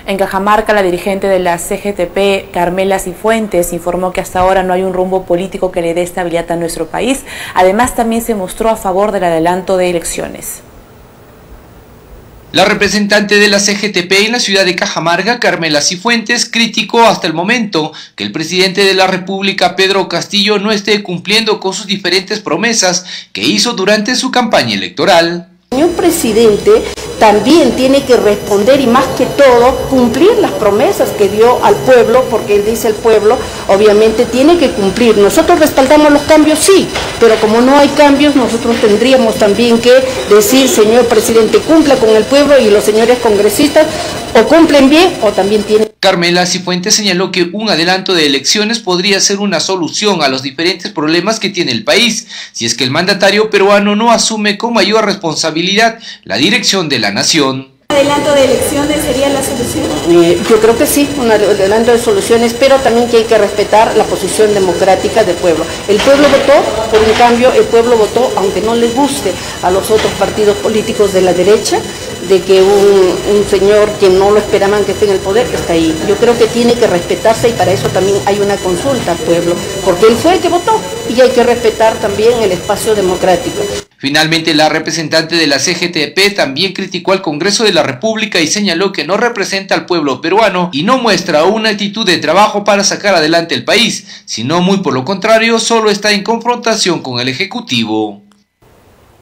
En Cajamarca, la dirigente de la CGTP, Carmela Cifuentes, informó que hasta ahora no hay un rumbo político que le dé estabilidad a nuestro país. Además, también se mostró a favor del adelanto de elecciones. La representante de la CGTP en la ciudad de Cajamarca, Carmela Cifuentes, criticó hasta el momento que el presidente de la República, Pedro Castillo, no esté cumpliendo con sus diferentes promesas que hizo durante su campaña electoral. El señor presidente también tiene que responder y más que todo cumplir las promesas que dio al pueblo, porque él dice el pueblo obviamente tiene que cumplir. Nosotros respaldamos los cambios, sí, pero como no hay cambios nosotros tendríamos también que decir, señor presidente, cumpla con el pueblo, y los señores congresistas o cumplen bien o también tienen. Carmela Cifuentes señaló que un adelanto de elecciones podría ser una solución a los diferentes problemas que tiene el país, si es que el mandatario peruano no asume con mayor responsabilidad la dirección de la nación. ¿Adelanto de elecciones sería la solución? Yo creo que sí, un adelanto de soluciones, pero también que hay que respetar la posición democrática del pueblo. El pueblo votó por un cambio, el pueblo votó, aunque no les guste a los otros partidos políticos de la derecha, de que un señor que no lo esperaban que esté en el poder está ahí. Yo creo que tiene que respetarse, y para eso también hay una consulta al pueblo, porque él fue el que votó y hay que respetar también el espacio democrático. Finalmente, la representante de la CGTP también criticó al Congreso de la República y señaló que no representa al pueblo peruano y no muestra una actitud de trabajo para sacar adelante el país, sino muy por lo contrario, solo está en confrontación con el Ejecutivo.